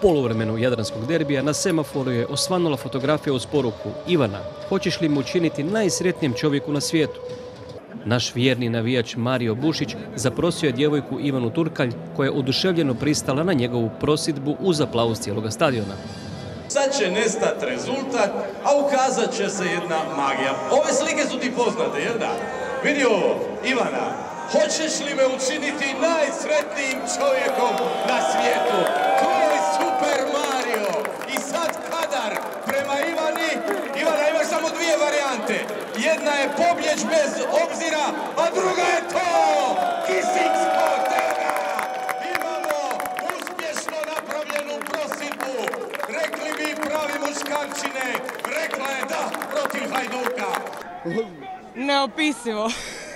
poluvremenu jadranskog derbija na semaforu je osvanula fotografija uz poruku: Ivana, hoćeš li me učiniti najsretnijem čovjeku na svijetu? Naš vjerni navijač Mario Bušić zaprosio je djevojku Ivanu Turkalj, koja je oduševljeno pristala na njegovu prosidbu uz aplauz cijeloga stadiona. Sad će nestati rezultat, a ukazat će se jedna magija. Ove slike su ti poznate, jel da? Vidi ovo, Ivana, hoćeš li me učiniti najsretnijim čovjekom na svijetu? Tvoj Super Mario! I sad kadar prema Ivani. Ivana, imaš samo dvije varijante. Jedna je pobjeć bez obzira, a druga je to! Kissing spot! Imamo uspješno napravljenu prosidbu. Rekli bi pravi muškarčine. Rekla je da protiv Hajduka. Neopisivo.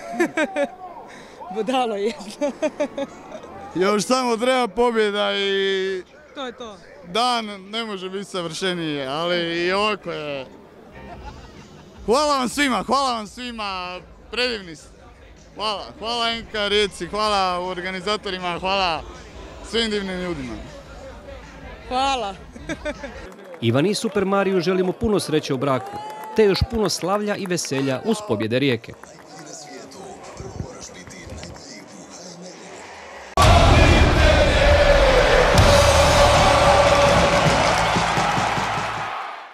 Budalo jedno. Još samo treba pobjeda i... To je to. Dan ne može biti savršeniji, ali i ovako je. Hvala vam svima, predivni ste. Hvala NK Rijeci, hvala organizatorima, hvala svim divnim ljudima. Hvala. Ivani i Super Mariju želimo puno sreće u braku, te još puno slavlja i veselja uz pobjede Rijeke.